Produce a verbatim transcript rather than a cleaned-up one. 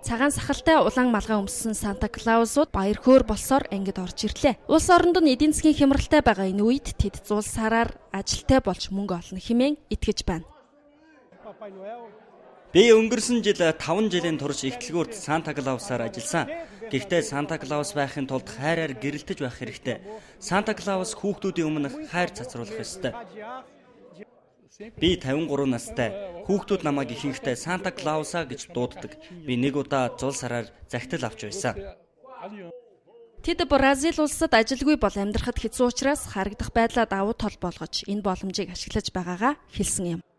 Цагаан сахалтай улаан малгай өмссөн Санта Клаусууд баяр хөөр болсоор ангид орж ирлээ. Улс оронд нь эдийн засгийн хямралтай байгаа энэ үед тэд зулсараар ажилтай болж мөнгө олно хэмээн итгэж байна. Би өнгөрсөн жил таван жилийн турш ихтлгүүрт Санта Клаусаар ажилласан. Гэхдээ Санта Клаус байхын тулд хайраар гэрэлтэж байх хэрэгтэй. Санта Клаус хүүхдүүдийн өмнө хайр цацруулах ёстой. Би тавин гурван настай. Хүүхдүүд намайг ихэнхдээ Санта Клаусаа гэж дууддаг. Би нэг удаа зул сараар захидал авч байсан. Тэд Бразил улсад ажилгүй бол амьдрахад хэцүү учраас харагдах байдлаа давуу тал болгож энэ боломжийг ашиглаж байгаагаа хэлсэн юм.